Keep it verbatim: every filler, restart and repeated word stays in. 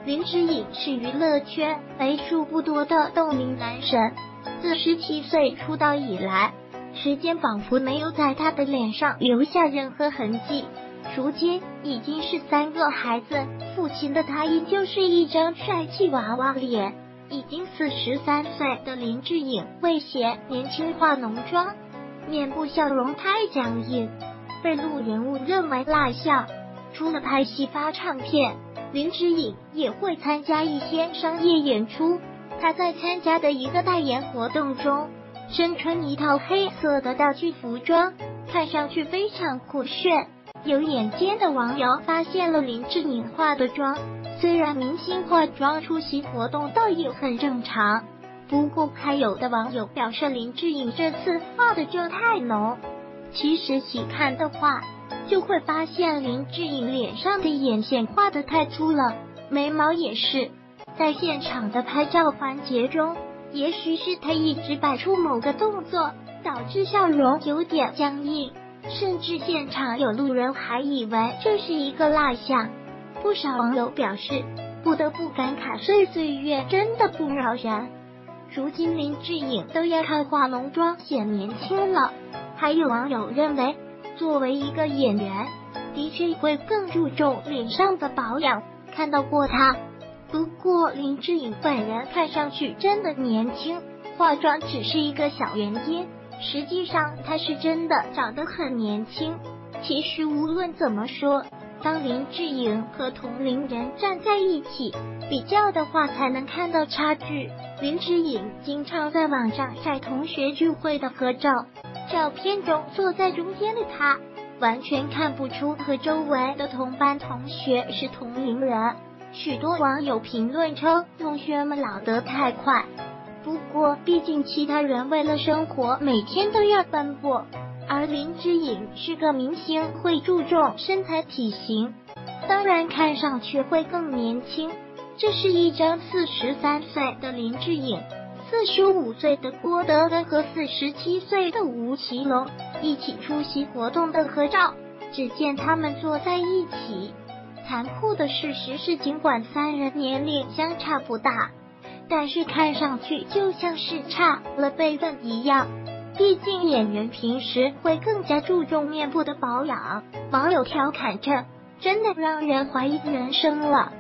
林志颖是娱乐圈为数不多的冻龄男神，自十七岁出道以来，时间仿佛没有在他的脸上留下任何痕迹。如今已经是三个孩子父亲的他，依旧是一张帅气娃娃脸。已经四十三岁的林志颖未显年轻化浓妆，面部笑容太僵硬，被路人误认为蜡像。除了拍戏发唱片，林志颖也会参加一些商业演出。他在参加的一个代言活动中，身穿一套黑色的道具服装，看上去非常酷炫。有眼尖的网友发现了林志颖化的妆，虽然明星化妆出席活动倒也很正常，不过还有的网友表示林志颖这次化的妆太浓。其实细看的话，就会发现林志颖脸上的眼线画得太粗了，眉毛也是。在现场的拍照环节中，也许是他一直摆出某个动作，导致笑容有点僵硬，甚至现场有路人还以为这是一个蜡像。不少网友表示，不得不感慨岁岁月真的不饶人。如今林志颖都要靠化浓妆显年轻了。还有网友认为，作为一个演员，的确会更注重脸上的保养，看到过他。不过林志颖本人看上去真的年轻，化妆只是一个小原因，实际上他是真的长得很年轻。其实无论怎么说，当林志颖和同龄人站在一起比较的话，才能看到差距。林志颖经常在网上晒同学聚会的合照，照片中坐在中间的他，完全看不出和周围的同班同学是同龄人。许多网友评论称，同学们老得太快。不过毕竟其他人为了生活每天都要奔波，而林志颖是个明星，会注重身材体型，当然看上去会更年轻。这是一张四十三岁的林志颖、四十五岁的郭德纲和四十七岁的吴奇隆一起出席活动的合照。只见他们坐在一起。残酷的事实是，尽管三人年龄相差不大，但是看上去就像是差了辈分一样。毕竟演员平时会更加注重面部的保养。网友调侃着，真的让人怀疑人生了。